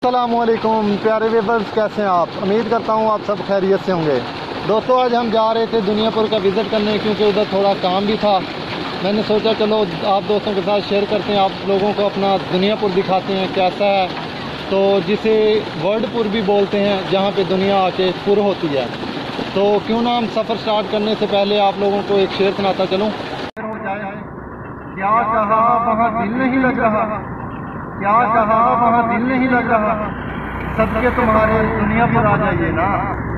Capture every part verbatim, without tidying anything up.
अस्सलामुअलैकुम प्यारे व्यूअर्स, कैसे हैं आप? उम्मीद करता हूँ आप सब खैरियत से होंगे। दोस्तों, आज हम जा रहे थे दुनियापुर का विज़िट करने, क्योंकि उधर थोड़ा काम भी था। मैंने सोचा चलो आप दोस्तों के साथ शेयर करते हैं, आप लोगों को अपना दुनियापुर दिखाते हैं कैसा है, तो जिसे वर्ल्डपुर भी बोलते हैं, जहाँ पे दुनिया आके पुर होती है। तो क्यों ना हम सफ़र स्टार्ट करने से पहले आप लोगों को एक शेर सुनाता चलूँ। क्या कहा वहाँ दिल नहीं लग रहा, क्या कहा वहाँ दिल नहीं लग रहा, सदके तुम्हारे दुनियापुर आ जाइए ना।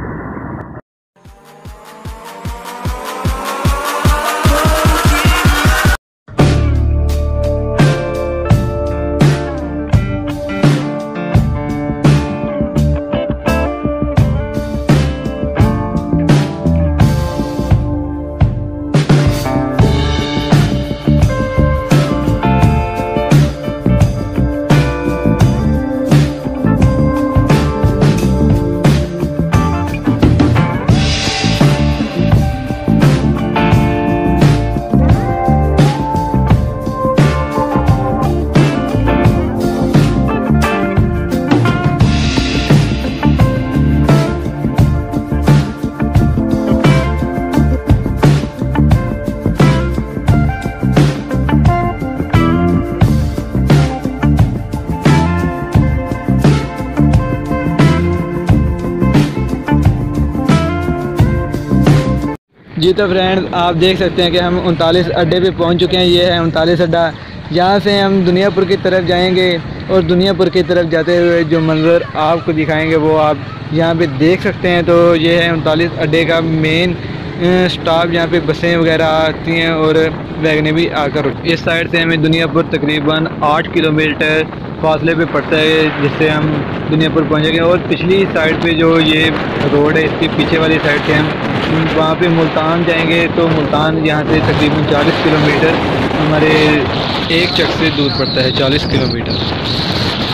जी तो फ्रेंड्स, आप देख सकते हैं कि हम उनतालीस अड्डे पे पहुंच चुके हैं। ये है उनतालीस अड्डा। यहाँ से हम दुनियापुर की तरफ जाएंगे और दुनियापुर की तरफ जाते हुए जो मंज़र आपको दिखाएंगे वो आप यहाँ पे देख सकते हैं। तो ये है उनतालीस अड्डे का मेन स्टॉप, जहाँ पे बसें वगैरह आती हैं और वैगनें भी आकर। इस साइड से हमें दुनियापुर तकरीबन आठ किलोमीटर फासले पे पड़ता है, जिससे हम दुनियापुर पहुँचेंगे। और पिछली साइड पे जो ये रोड है, इसके पीछे वाली साइड से हम वहाँ पे मुल्तान जाएंगे। तो मुल्तान यहाँ से तकरीबन चालीस किलोमीटर हमारे एक चक से दूर पड़ता है, चालीस किलोमीटर।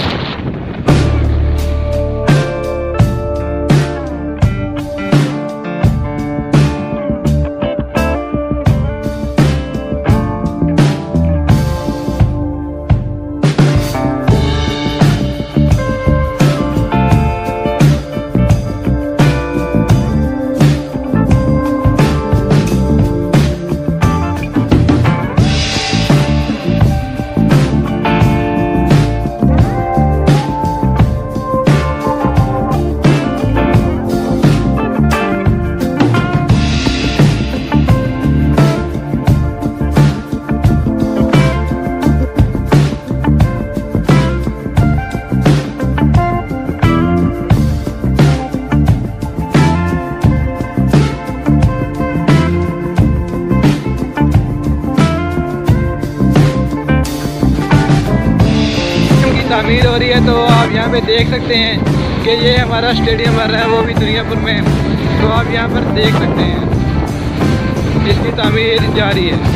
तामीर हो रही है, तो आप यहाँ पे देख सकते हैं कि ये हमारा स्टेडियम बन रहा है, वो भी दुनियापुर में। तो आप यहाँ पर देख सकते हैं इसकी तामीर जारी है।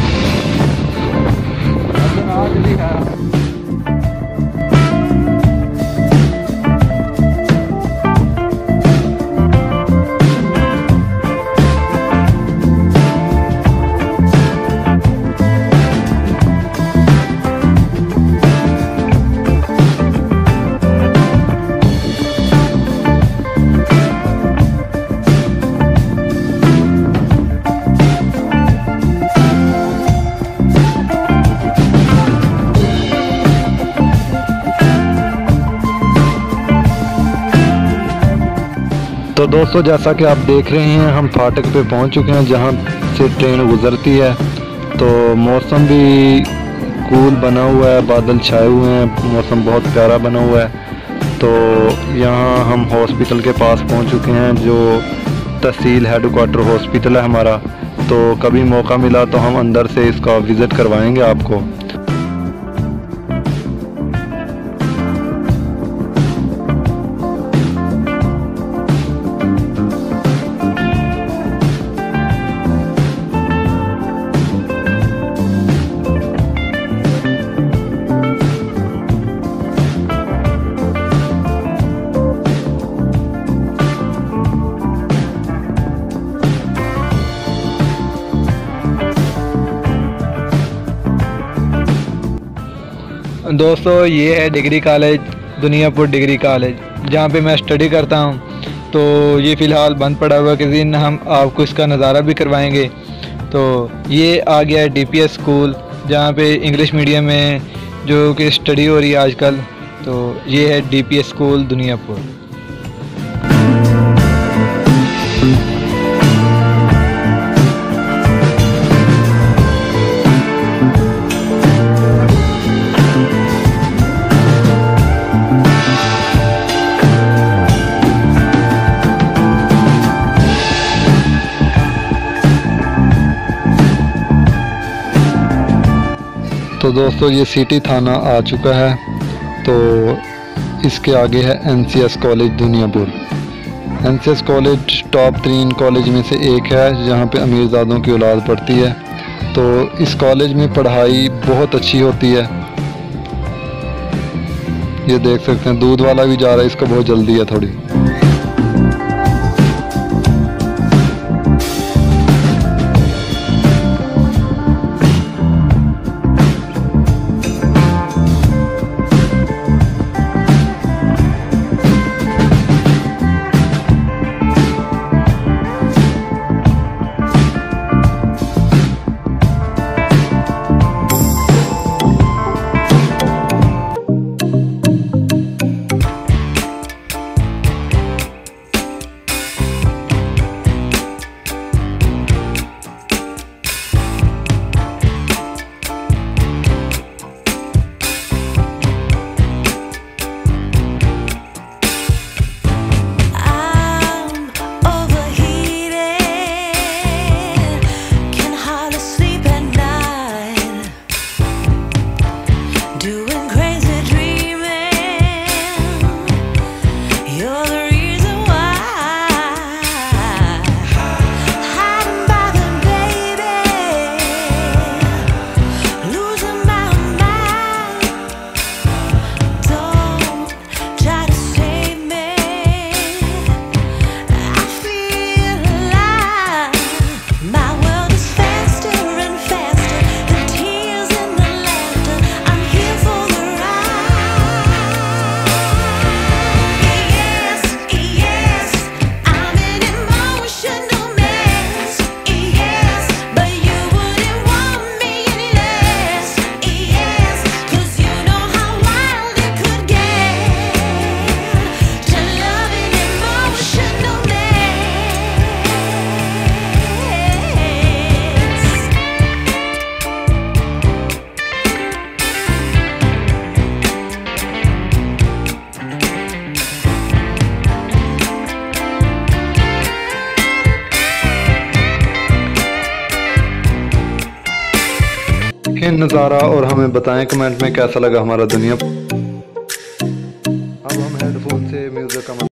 तो दोस्तों, जैसा कि आप देख रहे हैं, हम फाटक पे पहुंच चुके हैं जहां से ट्रेन गुजरती है। तो मौसम भी कूल बना हुआ है, बादल छाए हुए हैं, मौसम बहुत प्यारा बना हुआ है। तो यहाँ हम हॉस्पिटल के पास पहुंच चुके हैं, जो तहसील हेडक्वार्टर हॉस्पिटल है हमारा। तो कभी मौका मिला तो हम अंदर से इसका विज़िट करवाएंगे आपको। दोस्तों ये है degree college Duniyapur degree college, जहाँ पे मैं स्टडी करता हूँ। तो ये फ़िलहाल बंद पड़ा हुआ, किसी दिन हम आपको इसका नज़ारा भी करवाएंगे। तो ये आ गया है डी पी एस स्कूल, जहाँ पे इंग्लिश मीडियम में जो कि स्टडी हो रही है आजकल। तो ये है D P S school Duniyapur. तो दोस्तों ये सिटी थाना आ चुका है। तो इसके आगे है N C S college Duniyapur. N C S college top तीन कॉलेज में से एक है, जहाँ पे अमीरजादों की औलाद पढ़ती है। तो इस कॉलेज में पढ़ाई बहुत अच्छी होती है। ये देख सकते हैं दूध वाला भी जा रहा है, इसको बहुत जल्दी है थोड़ी। नज़ारा और हमें बताएं कमेंट में कैसा लगा हमारा दुनिया। अब हम हेडफोन से म्यूज़िक का